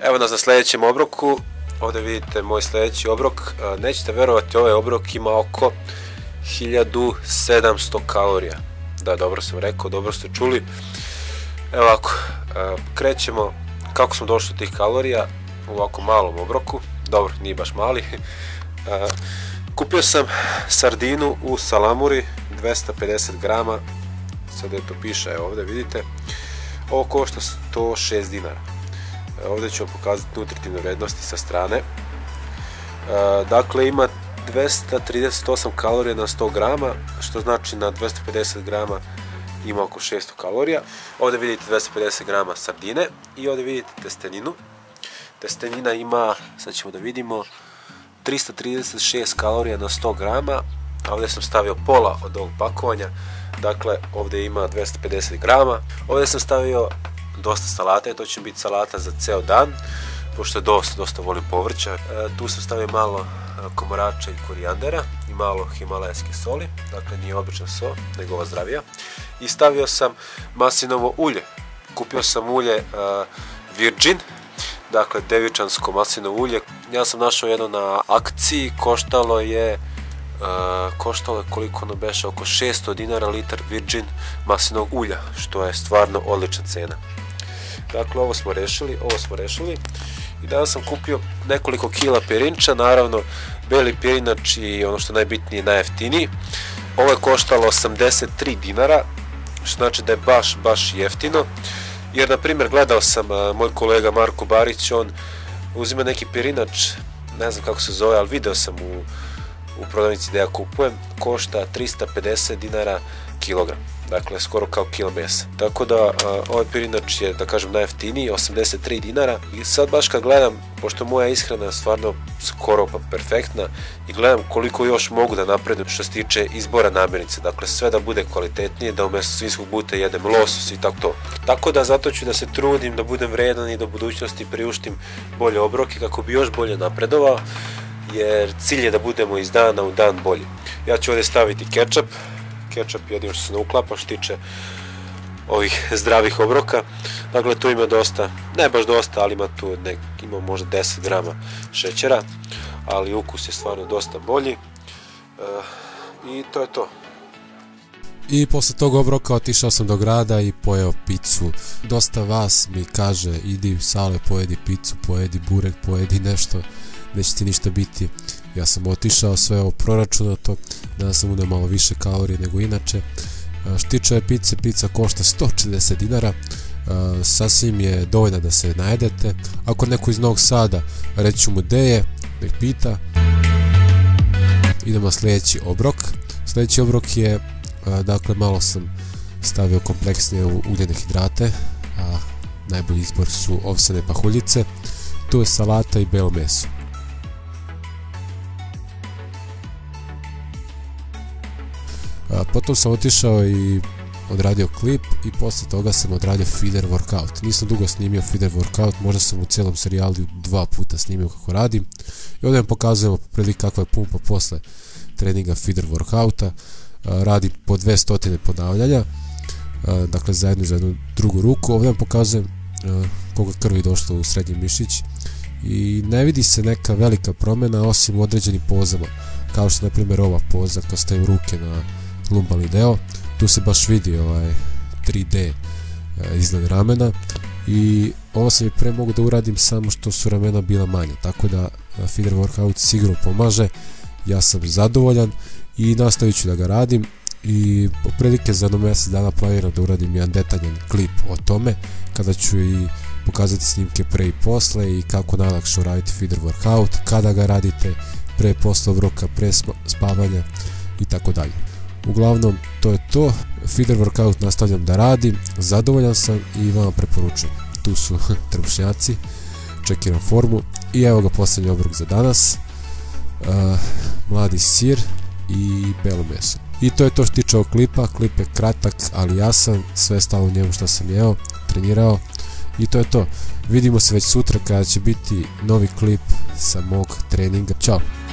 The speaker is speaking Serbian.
Evo nas na sljedećem obroku. Ovdje vidite moj sljedeći obrok. Nećete verovati, ovaj obrok ima oko 1700 kalorija. Da, dobro sam rekao, dobro ste čuli. Evo ovako, krećemo kako smo došli do tih kalorija u ovako malom obroku. Dobro, nije baš mali. Kupio sam sardinu u salamuri, 250 grama. Sad je to piše, evo ovdje vidite. Ovo košta 106 dinara. Ovdje ću vam pokazati nutritivne vrednosti sa strane. Dakle, ima 238 kalorija na 100 grama, što znači na 250 grama ima oko 600 kalorija. Ovdje vidite 250 grama sardine i ovdje vidite testeninu. Testenina ima, sad ćemo da vidimo, 336 kalorija na 100 grama. Ovdje sam stavio pola od ovog pakovanja, dakle ovdje ima 250 grama. Ovdje sam stavio dosta salate, to će biti salata za ceo dan, pošto dosta volim povrća. Tu sam stavio malo komorača i korijandera i malo himalajske soli, dakle nije obična sol, nego ova zdravija. I stavio sam maslinovo ulje. Kupio sam ulje Virgin, dakle devičansko maslinovo ulje. Ja sam našao jedno na akciji, koštalo je koliko ono beše, oko 600 dinara litar Virgin maslinovog ulja, što je stvarno odlična cena. Dakle, ovo smo rešili i danas sam kupio nekoliko kila pirinča, naravno beli pirinač i ono što je najbitnije, najjeftiniji. Ovo je koštalo 83 dinara, što znači da je baš jeftino, jer na primjer gledao sam moj kolega Marko Barić, on uzima neki pirinač, ne znam kako se zove, ali video sam u prodavnici gdje ja kupujem, košta 350 dinara kilogram, dakle skoro kao kilo mesa. Tako da ovaj pirinač je, da kažem, najjeftiniji, 83 dinara. I sad baš kad gledam, pošto moja ishrana stvarno skoro pa perfektna, i gledam koliko još mogu da napredujem što se tiče izbora namirnice, dakle sve da bude kvalitetnije, da umjesto svinjskog buta jedem losos i tako to. Tako da zato ću da se trudim da budem vredan i da u budućnosti priuštim bolje obroke kako bi još bolje napredovao, jer cilj je da budemo iz dana u dan bolji. Ja ću ovdje staviti kečap. Kečap je jedino što se ne uklapa što tiče ovih zdravih obroka. Dakle, tu ima dosta, ne baš dosta, ali ima možda 10 grama šećera, ali ukus je stvarno dosta bolji. I to je to. I posle tog obroka otišao sam do grada i pojeo picu. Dosta vas mi kaže, idi Sale, pojedi picu, pojedi burek, pojedi nešto, neće ti ništa biti. Ja sam otišao, sve ovo proračunato, danas sam uneo malo više kalorije nego inače. Što tiče pice, pizza košta 140 dinara, sasvim je dovoljna da se najedete. Ako neko iz Novog Sada, reći ću mu gde je, nek pita. Idemo na sljedeći obrok. Sljedeći obrok je, dakle malo sam stavio kompleksnije uljene hidrate, a najbolji izbor su ovsene pahuljice, tu je salata i belo meso. Potom sam otišao i odradio klip i posle toga sam odradio feeder workout. Nisam dugo snimio feeder workout, možda sam u cijelom serijalu 2 puta snimio kako radim. I ovdje vam pokazujemo prilike kakva je pumpa posle treninga feeder workouta. Radi po 200 ponavljanja, dakle zajedno za jednu drugu ruku. Ovdje vam pokazujem koliko krvi došlo u srednji mišić i ne vidi se neka velika promjena osim u određenim pozama, kao što na primjer ova poza kad stavim ruke na lumbalni deo, tu se baš vidi 3D izgled ramena i ovo sam i pre mogu da uradim samo što su ramena bila manja, tako da feeder workout sigurno pomaže. Ja sam zadovoljan i nastavit ću da ga radim i prilike za jedno mjesec dana planiram da uradim jedan detaljan klip o tome, kada ću i pokazati snimke pre i posle i kako najlakše uraditi feeder workout, kada ga radite, pre posle obroka, pre spavanja i tako dalje. Uglavnom, to je to. Feeder workout nastavljam da radim, zadovoljan sam i vam preporučujem. Tu su trbušnjaci, čekiram formu i evo ga posljednji obrok za danas. Mladi sir i belo meso. I to je to što tiče ovog klipa. Klip je kratak, ali jasan, sve stalo u njemu što sam jeo, trenirao i to je to. Vidimo se već sutra kada će biti novi klip sa mog treninga. Ćao!